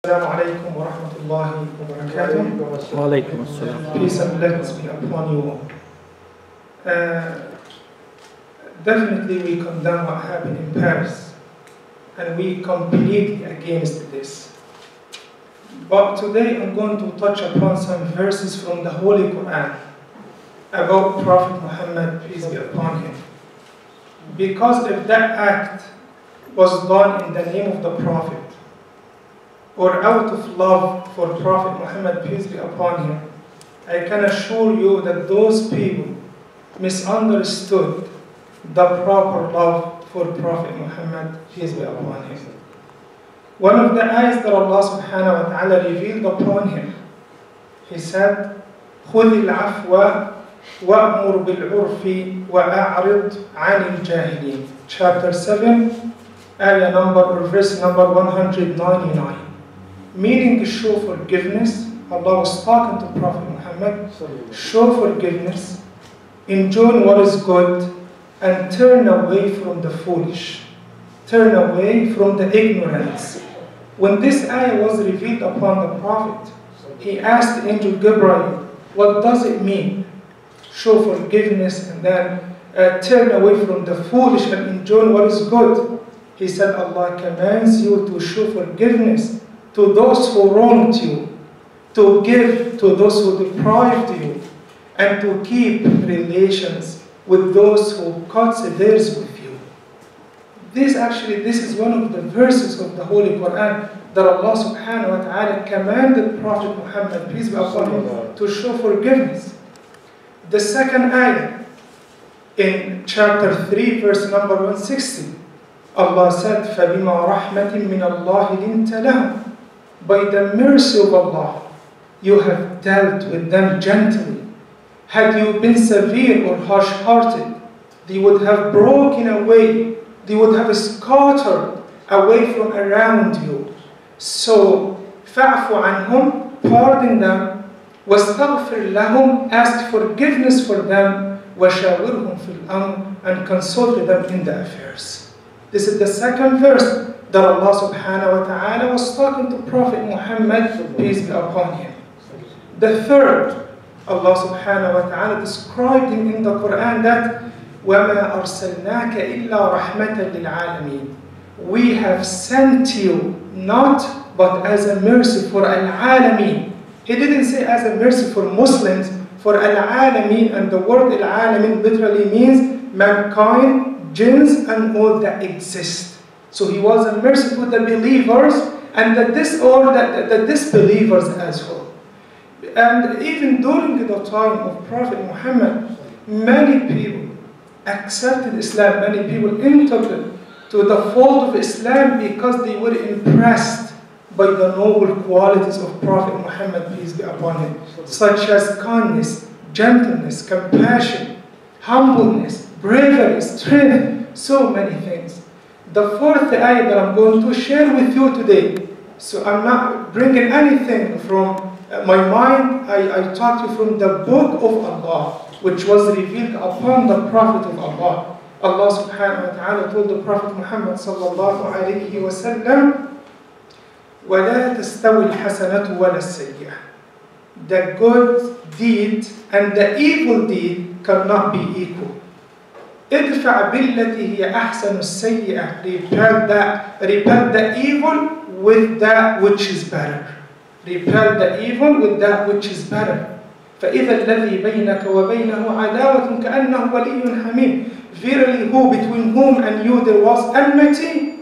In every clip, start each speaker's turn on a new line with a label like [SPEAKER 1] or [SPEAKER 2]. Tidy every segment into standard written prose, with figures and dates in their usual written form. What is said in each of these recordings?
[SPEAKER 1] Assalamu alaikum wa rahmatullahi wa barakatuh.
[SPEAKER 2] Wa alaikum assalam.
[SPEAKER 1] Peace and blessings be upon you all. Definitely we condemn what happened in Paris, and we completely against this. But today I'm going to touch upon some verses from the Holy Quran about Prophet Muhammad, peace be upon him. Because if that act was done in the name of the Prophet, or out of love for Prophet Muhammad, peace be upon him, I can assure you that those people misunderstood the proper love for Prophet Muhammad, peace be upon him. One of the ayahs that Allah subhanahu wa ta'ala revealed upon him, he said, خُذِ الْعَفْوَ وَأْمُرْ بِالْعُرْفِ وَأَعْرِضْ عَنِ الْجَاهِلِينَ. Chapter 7, ayah number or verse number 199. Meaning to show forgiveness. Allah was talking to Prophet Muhammad, show forgiveness, enjoy what is good, and turn away from the foolish, turn away from the ignorance. When this ayah was revealed upon the Prophet, he asked the angel Gabriel, what does it mean? Show forgiveness and then turn away from the foolish and enjoy what is good. He said, Allah commands you to show forgiveness to those who wronged you, to give to those who deprived you, and to keep relations with those who cut theirs with you. This is one of the verses of the Holy Quran that Allah subhanahu wa ta'ala commanded Prophet Muhammad, peace be upon him, to show forgiveness. The second ayah in chapter 3, verse number 160, Allah said, فَبِمَا رَحْمَةٍ مِّنَ اللَّهِ لِنْتَ لَهُمْ. By the mercy of Allah, you have dealt with them gently. Had you been severe or harsh-hearted, they would have broken away, they would have scattered away from around you. So, فَاعْفُ عَنْهُمْ, pardon them, وَاسْتَغْفِرْ لَهُمْ, ask forgiveness for them, وَشَاوِرْهُمْ فِي الْأَمْرِ, and consult them in the affairs. This is the second verse that Allah subhanahu wa ta'ala was talking to Prophet Muhammad, peace be upon him. The third, Allah subhanahu wa ta'ala described him in the Quran that وَمَا أَرْسَلْنَاكَ إِلَّا رَحْمَةً لِلْعَالَمِينَ. We have sent you not but as a mercy for al-alamin. He didn't say as a mercy for Muslims, for al-alamin, and the word al-alamin literally means mankind, jinns, and all that exist. So he was a mercy to the believers and the disbelievers as well. And even during the time of Prophet Muhammad, many people accepted Islam, many people entered to the fold of Islam because they were impressed by the noble qualities of Prophet Muhammad, peace be upon him, such as kindness, gentleness, compassion, humbleness, bravery, strength, so many things. The fourth ayah that I'm going to share with you today, so I'm not bringing anything from my mind, I taught you from the book of Allah, which was revealed upon the Prophet of Allah. Allah subhanahu wa ta'ala told the Prophet Muhammad sallallahu alayhi wa sallam, وَلَا تَسْتَوِي الْحَسَنَةُ وَلَا السَّيِّئَةُ. The good deed and the evil deed cannot be equal. ادفع بالتي هي أحسن السيئة. Repel the evil with that which is better. Repel the evil with that which is better. فإذا الذي بينك وبينه عداوة كأنه ولي حميم. Verily, who between whom and you there was enmity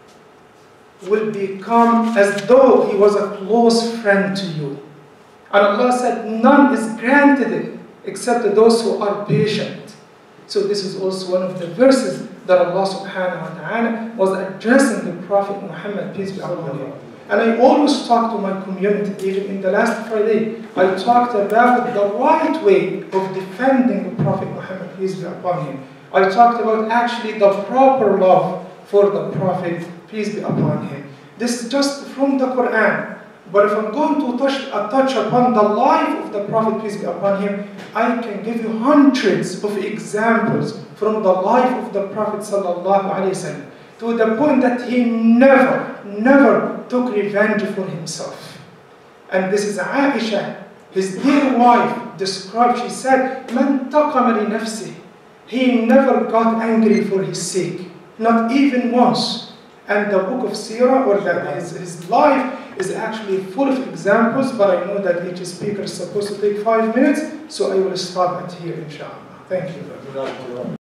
[SPEAKER 1] will become as though he was a close friend to you. And Allah said, none is granted except to those who are patient. So this is also one of the verses that Allah subhanahu wa ta'ala was addressing the Prophet Muhammad, peace be upon him. And I always talk to my community, even in the last Friday, I talked about the right way of defending the Prophet Muhammad, peace be upon him. I talked about actually the proper love for the Prophet, peace be upon him. This is just from the Quran. But if I'm going to touch upon the life of the Prophet, peace be upon him, I can give you hundreds of examples from the life of the Prophet sallallahu alaihi wasallam to the point that he never took revenge for himself. And this is Aisha, his dear wife, described, she said, "Man taqama li nafsi." He never got angry for his sake, not even once. And the book of Sirah, or his life, is actually full of examples, but I know that each speaker is supposed to take 5 minutes, so I will stop at here, inshallah. Thank you.